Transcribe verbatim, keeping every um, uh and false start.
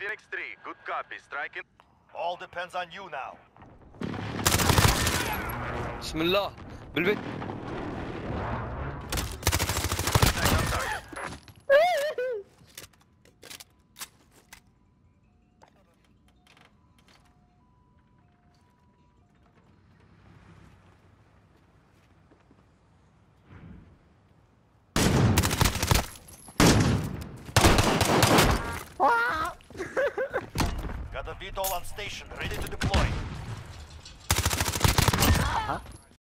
Phoenix three, good copy. Striking. All depends on you now. بسم الله بالبيت. Got a V TOL on station, ready to deploy. Huh?